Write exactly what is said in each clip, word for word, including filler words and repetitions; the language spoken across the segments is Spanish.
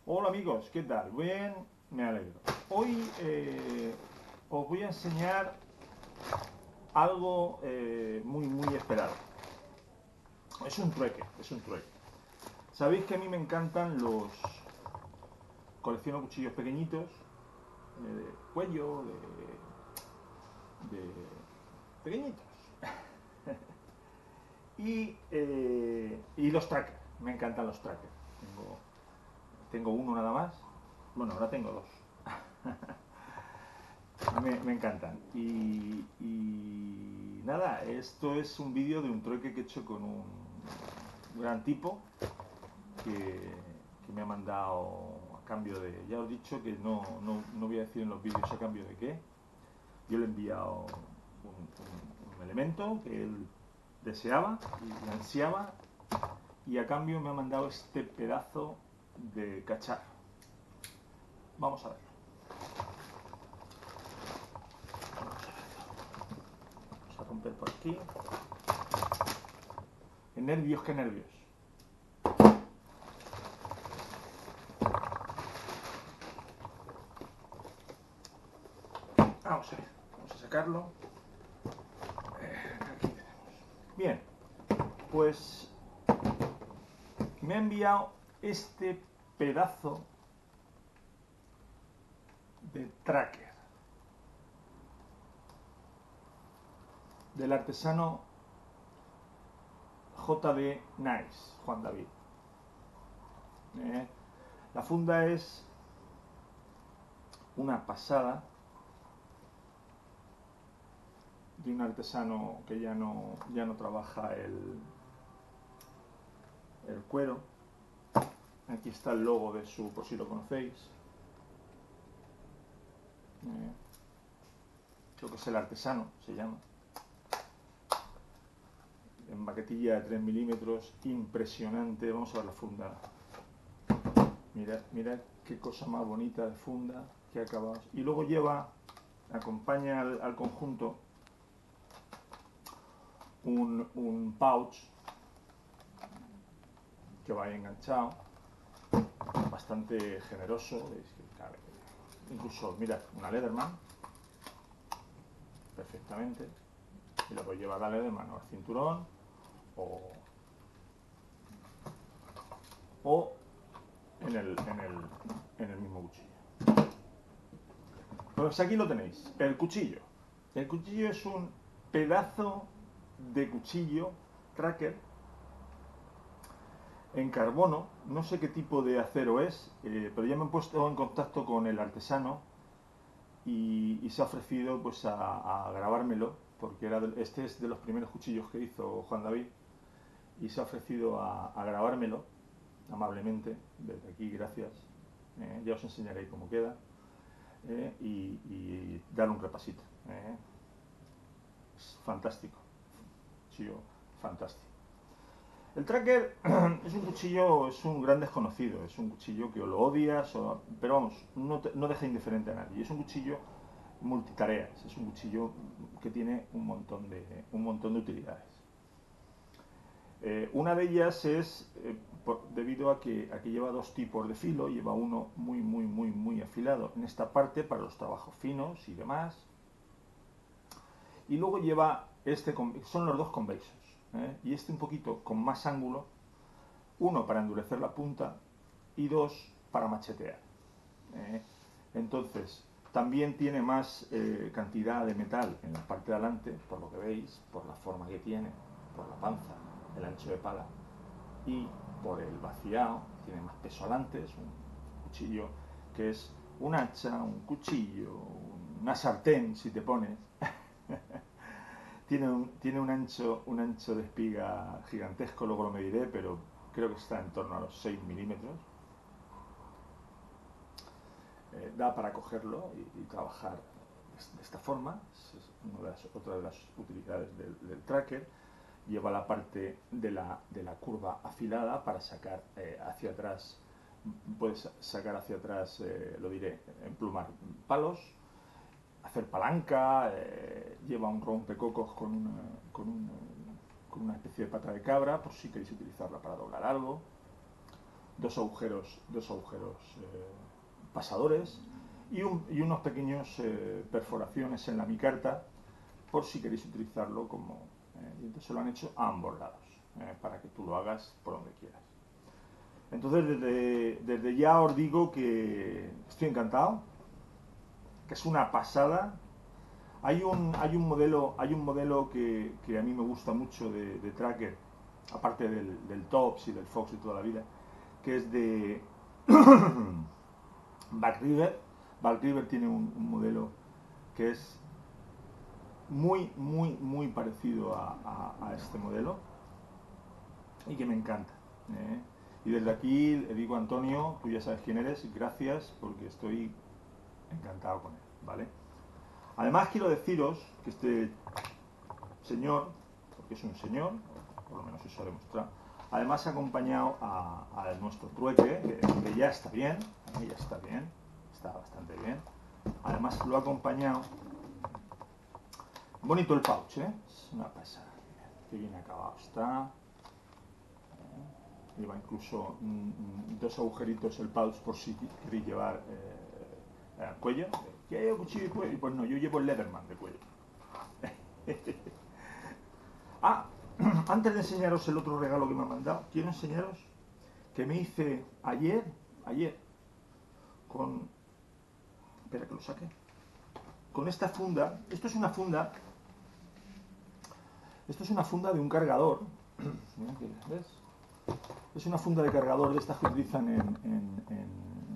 Hola amigos, ¿qué tal? Bien, me alegro. Hoy eh, os voy a enseñar algo eh, muy, muy esperado. Es un trueque, es un trueque. Sabéis que a mí me encantan los... Colecciono cuchillos pequeñitos, eh, de cuello, de... de pequeñitos. y, eh, y los trackers, me encantan los trackers. Tengo, tengo uno nada más. Bueno, ahora tengo dos. Me, me encantan. Y, y nada, esto es un vídeo de un trueque que he hecho con un gran tipo que, que me ha mandado a cambio de... Ya os he dicho que no, no, no voy a decir en los vídeos a cambio de qué. Yo le he enviado un, un- un elemento que él deseaba y ansiaba, y a cambio me ha mandado este pedazo de cacharro. Vamos a verlo. Vamos a romper por aquí. Qué nervios, qué nervios. Vamos a ver, vamos a sacarlo. Aquí tenemos. Bien, pues me ha enviado este pedazo de tracker del artesano J D Nice, Juan David. Eh, la funda es una pasada de un artesano que ya no, ya no trabaja el, el cuero. Aquí está el logo de su, por si lo conocéis. Eh, creo que es el artesano, se llama. En baquetilla de tres milímetros, impresionante. Vamos a ver la funda. Mirad, mirad qué cosa más bonita de funda, qué acabados. Y luego lleva, acompaña al, al conjunto un, un pouch que va ahí enganchado, bastante generoso. Veis que cabe. Incluso, mirad, una Leatherman, perfectamente. Y luego lleva la Leatherman al cinturón o, o en, el, en, el, en el mismo cuchillo. Pues aquí lo tenéis, el cuchillo. El cuchillo es un pedazo de cuchillo tracker en carbono. No sé qué tipo de acero es, eh, pero ya me he puesto en contacto con el artesano y, y se ha ofrecido pues a, a grabármelo, porque era de, este es de los primeros cuchillos que hizo Juan David, y se ha ofrecido a, a grabármelo amablemente. Desde aquí, gracias. Eh, ya os enseñaré cómo queda. Eh, y, y dar un repasito. Eh. Es fantástico, cuchillo fantástico. El tracker es un cuchillo, es un gran desconocido, es un cuchillo que o lo odias, o, pero vamos, no, te, no deja indiferente a nadie. Es un cuchillo multitareas, es un cuchillo que tiene un montón de, un montón de utilidades. Eh, una de ellas es eh, por, debido a que aquí lleva dos tipos de filo, lleva uno muy, muy, muy, muy afilado en esta parte para los trabajos finos y demás, y luego lleva este, son los dos convexos, ¿eh? Y este un poquito con más ángulo, uno para endurecer la punta y dos para machetear. ¿eh? Entonces, también tiene más eh, cantidad de metal en la parte de adelante, por lo que veis, por la forma que tiene, por la panza, el ancho de pala, y por el vaciado, tiene más peso adelante. Es un cuchillo que es un hacha, un cuchillo, una sartén si te pones. tiene un, tiene un, ancho, un ancho de espiga gigantesco, luego lo mediré, pero creo que está en torno a los seis milímetros. Eh, da para cogerlo y, y trabajar de esta forma. Es una de las, otra de las utilidades del, del tracker. Lleva la parte de la, de la curva afilada para sacar eh, hacia atrás. Puedes sacar hacia atrás, eh, lo diré, emplumar palos, hacer palanca. Eh, lleva un rompecocos con una, con, una, con una especie de pata de cabra, por si queréis utilizarla para doblar algo. dos agujeros, dos agujeros eh, pasadores y, un, y unos pequeños eh, perforaciones en la micarta por si queréis utilizarlo como eh, y entonces lo han hecho a ambos lados eh, para que tú lo hagas por donde quieras. Entonces desde, desde ya os digo que estoy encantado, que es una pasada. Hay un, hay un modelo, hay un modelo que, que a mí me gusta mucho de, de tracker, aparte del, del Tops y del Fox de toda la vida, que es de Backriver. Backriver tiene un, un modelo que es muy, muy, muy parecido a, a, a este modelo y que me encanta. ¿eh? Y desde aquí le digo a Antonio, tú ya sabes quién eres, gracias porque estoy encantado con él, ¿vale? Además quiero deciros que este señor, porque es un señor, por lo menos eso ha demostrado, además ha acompañado a, a nuestro trueque, que, que ya está bien, ya está bien, está bastante bien. Además lo ha acompañado, bonito el pouch, ¿eh? Es una pasada, que bien acabado está. Lleva incluso mm, dos agujeritos el pouch por si queréis llevar eh, al cuello. ¿Qué hay cuchillo de cuello? Pues no, yo llevo el Leatherman de cuello. Ah, antes de enseñaros el otro regalo que me han mandado, quiero enseñaros que me hice ayer, ayer, con, espera que lo saque, con esta funda. Esto es una funda, esto es una funda de un cargador, mira que, ¿ves? Es una funda de cargador de estas que utilizan en, en, en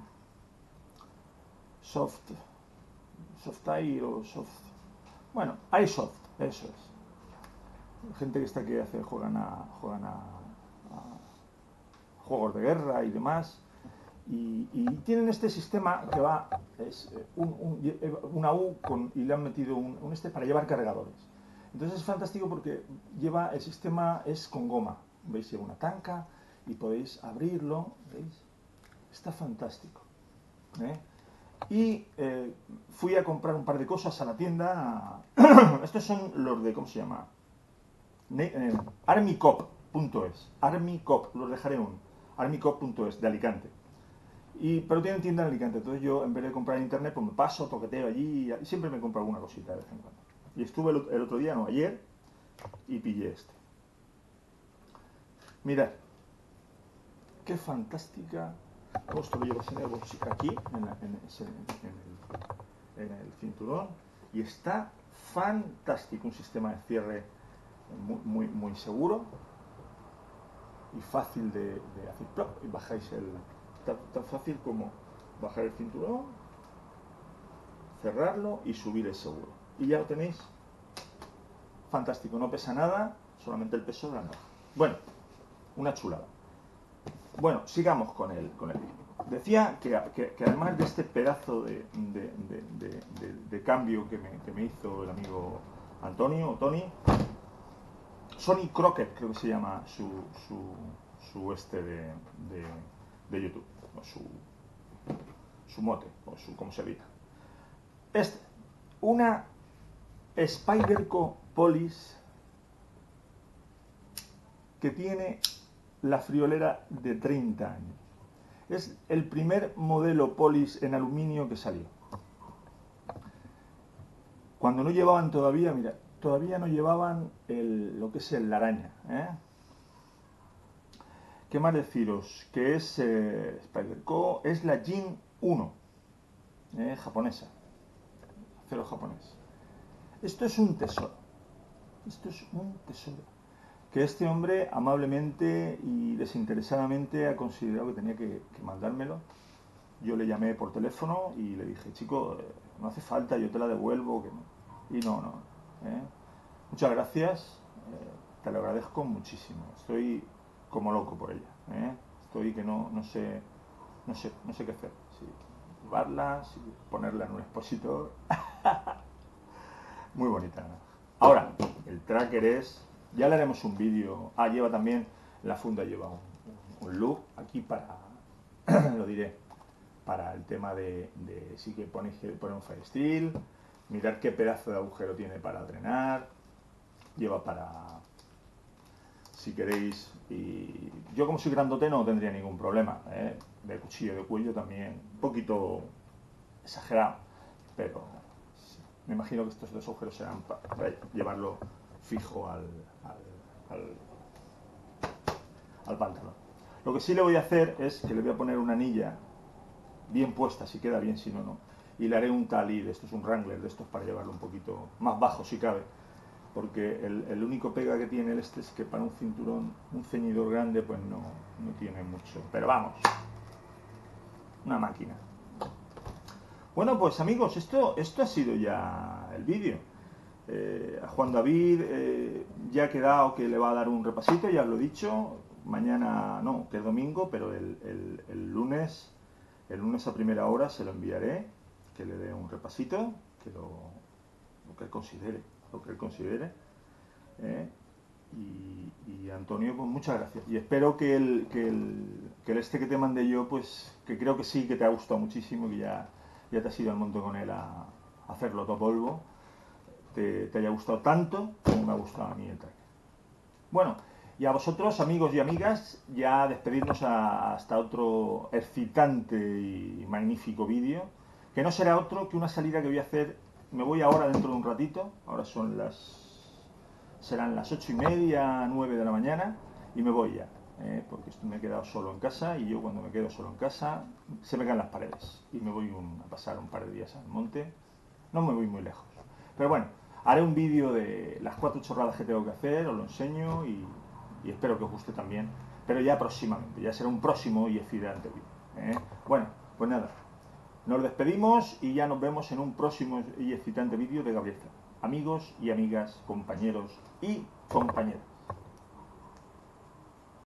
soft, soft air o soft, bueno, iSoft, eso es. Gente que está aquí hace, juegan a, juegan a, a juegos de guerra y demás, y, y tienen este sistema que va, es un, un, una U con, y le han metido un, un este para llevar cargadores. Entonces es fantástico porque lleva, el sistema es con goma, veis, lleva una tanca y podéis abrirlo, veis, está fantástico. ¿eh? Y eh, fui a comprar un par de cosas a la tienda. Estos son los de, ¿cómo se llama? Eh, armycop punto es, armycop, los dejaré un armycop punto es de Alicante. Y, pero tienen tienda en Alicante, entonces yo en vez de comprar en internet pues me paso, toqueteo allí y siempre me compro alguna cosita de vez en cuando. Y estuve el, el otro día, no, ayer, y pillé este. Mirad, qué fantástica. Esto lo llevas en el bolsillo aquí, en, la, en, ese, en, el, en el cinturón, y está fantástico, un sistema de cierre muy, muy, muy seguro y fácil de, de hacer plop, y bajáis el, tan, tan fácil como bajar el cinturón, cerrarlo y subir el seguro, y ya lo tenéis fantástico, no pesa nada, solamente el peso de la navaja. Bueno, una chulada. Bueno, sigamos con el, con el vídeo. Decía que, que, que además de este pedazo de, de, de, de, de, de cambio que me, que me hizo el amigo Antonio, o Tony, Sonny Crockett creo que se llama su, su, su este de, de, de YouTube, o su, su mote, o su, como se diga. Es una Spyderco Polis que tiene la friolera de treinta años. Es el primer modelo Polis en aluminio que salió. Cuando no llevaban todavía, mira, todavía no llevaban el, lo que es el, la araña. ¿eh? ¿Qué más deciros? Que es eh, Spyderco, es la Jin uno, eh, japonesa, acero japonés. Esto es un tesoro. Esto es un tesoro. Que este hombre amablemente y desinteresadamente ha considerado que tenía que, que mandármelo. Yo le llamé por teléfono y le dije, chico, eh, no hace falta, yo te la devuelvo. Que no. Y no, no. ¿eh? Muchas gracias, eh, te lo agradezco muchísimo. Estoy como loco por ella. ¿eh? Estoy que no, no sé, no sé, no sé qué hacer. Si llevarla, si ponerla en un expositor. Muy bonita. ¿no? Ahora, el tracker es, ya le haremos un vídeo. Ah, lleva también, la funda lleva un, un, un loop aquí para, lo diré, para el tema de, de sí que ponéis que poner un Firesteel, mirar qué pedazo de agujero tiene para drenar, lleva para, si queréis. Y yo, como soy grandote, no tendría ningún problema, ¿eh? De cuchillo de cuello también, un poquito exagerado, pero sí, me imagino que estos dos agujeros serán para, para llevarlo fijo al, al, al, al pantalón. Lo que sí le voy a hacer es que le voy a poner una anilla bien puesta, si queda bien, si no, no. Y le haré un talí de estos, un wrangler de estos, para llevarlo un poquito más bajo, si cabe. Porque el, el único pega que tiene el este es que para un cinturón, un ceñidor grande, pues no, no tiene mucho. Pero vamos, una máquina. Bueno, pues amigos, esto, esto ha sido ya el vídeo. Eh, a Juan David eh, ya ha quedado que le va a dar un repasito, ya os lo he dicho. Mañana, no, que es domingo, pero el, el, el lunes, el lunes a primera hora se lo enviaré, que le dé un repasito, que lo, lo que él considere, lo que él considere. ¿eh? Y, y Antonio, pues muchas gracias. Y espero que el, que el, que el este que te mandé yo, pues que creo que sí, que te ha gustado muchísimo, que ya, ya te has ido al monte con él a, a hacerlo todo polvo, te, te haya gustado tanto como me ha gustado a mí el tracker. Bueno, y a vosotros, amigos y amigas, ya despedirnos a, hasta otro excitante y magnífico vídeo, que no será otro que una salida que voy a hacer. Me voy ahora dentro de un ratito, ahora son las... serán las ocho y media, nueve de la mañana, y me voy ya, ¿eh? Porque me he quedado solo en casa, y yo cuando me quedo solo en casa se me caen las paredes, y me voy un, a pasar un par de días al monte. No me voy muy lejos, pero bueno, haré un vídeo de las cuatro chorradas que tengo que hacer, os lo enseño, y, y espero que os guste también, pero ya próximamente, ya será un próximo y excitante vídeo, ¿eh? Bueno, pues nada, nos despedimos y ya nos vemos en un próximo y excitante vídeo de Gabriel Ferrer. Amigos y amigas, compañeros y compañeras.